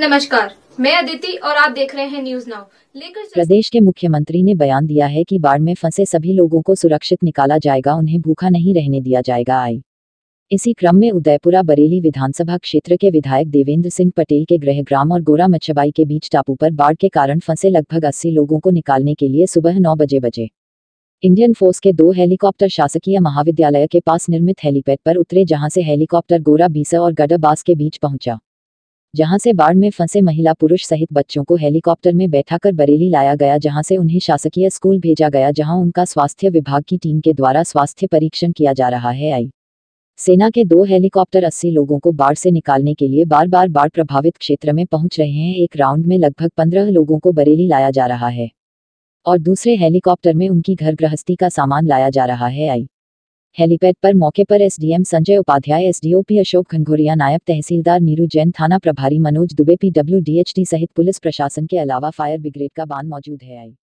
नमस्कार, मैं अदिति और आप देख रहे हैं न्यूज नाउ। प्रदेश के मुख्यमंत्री ने बयान दिया है कि बाढ़ में फंसे सभी लोगों को सुरक्षित निकाला जाएगा, उन्हें भूखा नहीं रहने दिया जाएगा। इसी क्रम में उदयपुरा बरेली विधानसभा क्षेत्र के विधायक देवेंद्र सिंह पटेल के गृहग्राम और गोरा मच्छबाई के बीच टापू पर बाढ़ के कारण फंसे लगभग 80 लोगों को निकालने के लिए सुबह 9 बजे इंडियन फोर्स के 2 हेलीकॉप्टर शासकीय महाविद्यालय के पास निर्मित हेलीपैड पर उतरे, जहां से हेलीकॉप्टर गोरा बीसा और गडबास के बीच पहुंचा, जहां से बाढ़ में फंसे महिला पुरुष सहित बच्चों को हेलीकॉप्टर में बैठाकर बरेली लाया गया, जहां से उन्हें शासकीय स्कूल भेजा गया, जहां उनका स्वास्थ्य विभाग की टीम के द्वारा स्वास्थ्य परीक्षण किया जा रहा है। सेना के 2 हेलीकॉप्टर 80 लोगों को बाढ़ से निकालने के लिए बार बार बाढ़ प्रभावित क्षेत्र में पहुंच रहे हैं। एक राउंड में लगभग 15 लोगों को बरेली लाया जा रहा है और दूसरे हेलीकॉप्टर में उनकी घर गृहस्थी का सामान लाया जा रहा है। हेलीपैड पर मौके पर एसडीएम संजय उपाध्याय, एसडीओपी अशोक घनघोरिया, नायब तहसीलदार नीरू जैन, थाना प्रभारी मनोज दुबे, PWDHT सहित पुलिस प्रशासन के अलावा फायर ब्रिगेड का बान मौजूद है।